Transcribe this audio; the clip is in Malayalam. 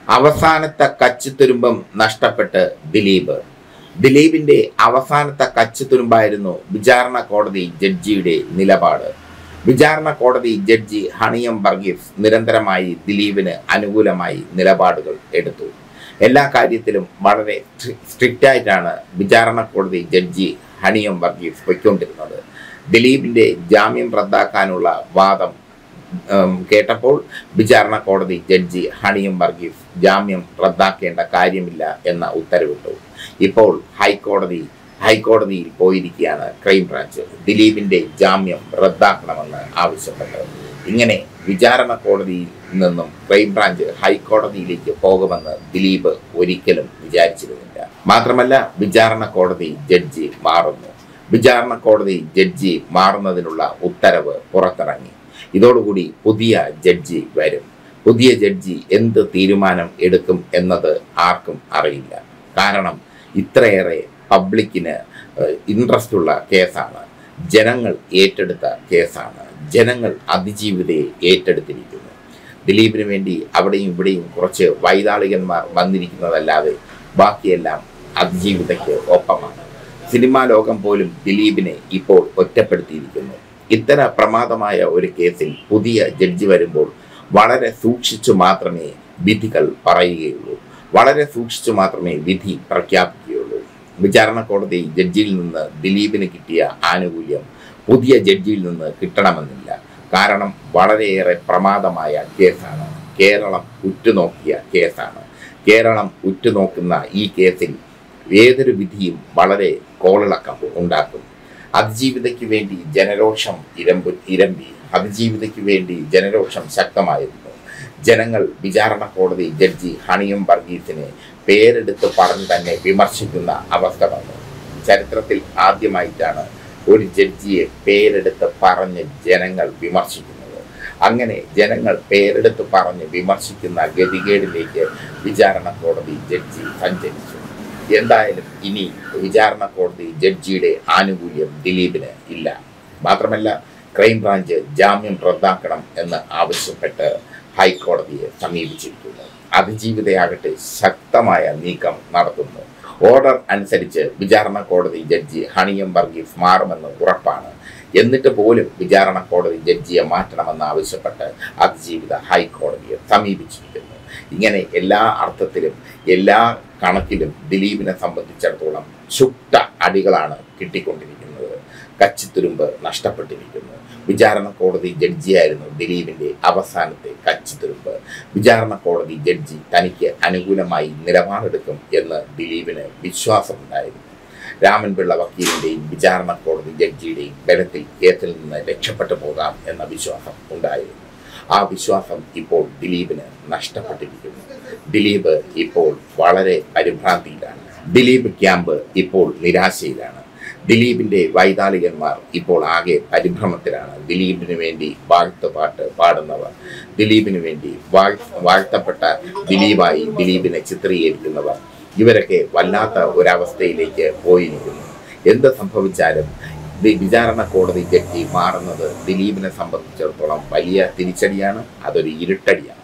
അവസാനത്തെ കച്ചിത്തുരുമ്പം നഷ്ടപ്പെട്ട് ദിലീപ്. ദിലീപിന്റെ അവസാനത്തെ കച്ചിത്തുരുമ്പായിരുന്നു വിചാരണ കോടതി ജഡ്ജിയുടെ നിലപാട്. വിചാരണ കോടതി ജഡ്ജി ഹണിയം വർഗീസ് നിരന്തരമായി ദിലീപിന് അനുകൂലമായി നിലപാടുകൾ എടുത്തു. എല്ലാ കാര്യത്തിലും വളരെ സ്ട്രിക്റ്റ് ആയിട്ടാണ് വിചാരണ കോടതി ജഡ്ജി ഹണിയം വർഗീസ് പൊയ്ക്കൊണ്ടിരുന്നത്. ദിലീപിന്റെ ജാമ്യം റദ്ദാക്കാനുള്ള വാദം കേട്ടപ്പോൾ വിചാരണ കോടതി ജഡ്ജി ഹണിയം വർഗീസ് ജാമ്യം റദ്ദാക്കേണ്ട കാര്യമില്ല എന്ന ഉത്തരവിട്ടു. ഇപ്പോൾ ഹൈക്കോടതിയിൽ പോയിരിക്കുകയാണ് ക്രൈംബ്രാഞ്ച് ദിലീപിന്റെ ജാമ്യം റദ്ദാക്കണമെന്ന് ആവശ്യപ്പെട്ട്. ഇങ്ങനെ വിചാരണ കോടതിയിൽ നിന്നും ക്രൈംബ്രാഞ്ച് ഹൈക്കോടതിയിലേക്ക് പോകുമെന്ന് ദിലീപ് ഒരിക്കലും വിചാരിച്ചിരുന്നില്ല. മാത്രമല്ല, വിചാരണ കോടതി ജഡ്ജി മാറുന്നു. വിചാരണ കോടതി ജഡ്ജി മാറുന്നതിനുള്ള ഉത്തരവ് പുറത്തിറങ്ങി. ഇതോടുകൂടി പുതിയ ജഡ്ജി വരും. പുതിയ ജഡ്ജി എന്ത് തീരുമാനം എടുക്കും എന്നത് ആർക്കും അറിയില്ല. കാരണം ഇത്രയേറെ പബ്ലിക്കിന് ഇൻട്രസ്റ്റ് ഉള്ള കേസാണ്. ജനങ്ങൾ ഏറ്റെടുത്ത കേസാണ്. ജനങ്ങൾ അതിജീവിതയെ ഏറ്റെടുത്തിരിക്കുന്നു. ദിലീപിന് വേണ്ടി അവിടെയും ഇവിടെയും കുറച്ച് വൈതാളികന്മാർ വന്നിരിക്കുന്നതല്ലാതെ ബാക്കിയെല്ലാം അതിജീവിതയ്ക്ക് ഒപ്പമാണ്. സിനിമാ ലോകം പോലും ദിലീപിനെ ഇപ്പോൾ ഒറ്റപ്പെടുത്തിയിരിക്കുന്നു. ഇത്തര പ്രമാദമായ ഒരു കേസിൽ പുതിയ ജഡ്ജി വരുമ്പോൾ വളരെ സൂക്ഷിച്ചു മാത്രമേ വിധികൾ പറയുകയുള്ളൂ. വളരെ സൂക്ഷിച്ചു മാത്രമേ വിധി പ്രഖ്യാപിക്കുകയുള്ളൂ. വിചാരണ കോടതി ജഡ്ജിയിൽ നിന്ന് ദിലീപിന് കിട്ടിയ ആനുകൂല്യം പുതിയ ജഡ്ജിയിൽ നിന്ന് കിട്ടണമെന്നില്ല. കാരണം വളരെയേറെ പ്രമാദമായ കേസാണ്. കേരളം ഉറ്റുനോക്കിയ കേസാണ്. കേരളം ഉറ്റുനോക്കുന്ന ഈ കേസിൽ ഏതൊരു വിധിയും വളരെ കോളിളക്കം ഉണ്ടാക്കും. അതിജീവിതയ്ക്ക് വേണ്ടി ജനരോഷം ഇരമ്പി. അതിജീവിതയ്ക്ക് വേണ്ടി ജനരോഷം ശക്തമായിരുന്നു. ജനങ്ങൾ വിചാരണ കോടതി ജഡ്ജി ഹണിയം വർഗീസിനെ പേരെടുത്ത് പറഞ്ഞു തന്നെ വിമർശിക്കുന്ന അവസ്ഥ വന്നു. ചരിത്രത്തിൽ ആദ്യമായിട്ടാണ് ഒരു ജഡ്ജിയെ പേരെടുത്ത് പറഞ്ഞ് ജനങ്ങൾ വിമർശിക്കുന്നത്. അങ്ങനെ ജനങ്ങൾ പേരെടുത്ത് പറഞ്ഞ് വിമർശിക്കുന്ന ഗതികേടിലേക്ക് വിചാരണ കോടതി ജഡ്ജി സഞ്ചരിച്ചു. എന്തായാലും ഇനി വിചാരണ കോടതി ജഡ്ജിയുടെ ആനുകൂല്യം ദിലീപിന് ഇല്ല. മാത്രമല്ല, ക്രൈംബ്രാഞ്ച് ജാമ്യം റദ്ദാക്കണം എന്ന് ആവശ്യപ്പെട്ട് ഹൈക്കോടതിയെ സമീപിച്ചിരിക്കുന്നു. അതിജീവിതയാകട്ടെ ശക്തമായ നീക്കം നടത്തുന്നു. ഓർഡർ അനുസരിച്ച് വിചാരണ കോടതി ജഡ്ജി ഹണിയം വർഗീസ് മാറുമെന്ന് ഉറപ്പാണ്. എന്നിട്ട് പോലും വിചാരണ കോടതി ജഡ്ജിയെ മാറ്റണമെന്ന് ആവശ്യപ്പെട്ട് അതിജീവിത ഹൈക്കോടതിയെ സമീപിച്ചിരിക്കുന്നു. ഇങ്ങനെ എല്ലാ അർത്ഥത്തിലും എല്ലാ കണക്കിലും ദിലീപിനെ സംബന്ധിച്ചിടത്തോളം ചുട്ട അടികളാണ് കിട്ടിക്കൊണ്ടിരിക്കുന്നത്. കച്ചിത്തുരുമ്പ് നഷ്ടപ്പെട്ടിരിക്കുന്നു. വിചാരണ കോടതി ജഡ്ജിയായിരുന്നു ദിലീപിന്റെ അവസാനത്തെ കച്ചിത്തുരുമ്പ്. വിചാരണ കോടതി ജഡ്ജി തനിക്ക് അനുകൂലമായി നിലപാടെടുക്കും എന്ന് ദിലീപിന് വിശ്വാസമുണ്ടായിരുന്നു. രാമൻപിള്ള വക്കീലിന്റെയും വിചാരണ കോടതി ജഡ്ജിയുടെയും ബലത്തിൽ കേസിൽ നിന്ന് രക്ഷപ്പെട്ടു പോകാം എന്ന വിശ്വാസം ഉണ്ടായിരുന്നു. ആ വിശ്വാസം ഇപ്പോൾ ദിലീപിന് നഷ്ടപ്പെട്ടിരിക്കുന്നു. ദിലീപ് ഇപ്പോൾ വളരെ പരിഭ്രാന്തിയിലാണ്. ദിലീപ് ക്യാമ്പ് ഇപ്പോൾ നിരാശയിലാണ്. ദിലീപിന്റെ വൈതാളികന്മാർ ഇപ്പോൾ ആകെ പരിഭ്രമത്തിലാണ്. ദിലീപിന് വേണ്ടി വാഴ്ത്തുപാട്ട് പാടുന്നവർ, ദിലീപിന് വേണ്ടി വാഴ്ത്തപ്പെട്ട ദിലീപായി ദിലീപിനെ ചിത്രീകരിക്കുന്നവർ, ഇവരൊക്കെ വല്ലാത്ത ഒരവസ്ഥയിലേക്ക് പോയിരിക്കുന്നു. എന്ത് സംഭവിച്ചാലും വിചാരണ കോടതി ജഡ്ജി മാറുന്നത് ദിലീപിനെ സംബന്ധിച്ചിടത്തോളം വലിയ തിരിച്ചടിയാണ്. അതൊരു ഇരുട്ടടിയാണ്.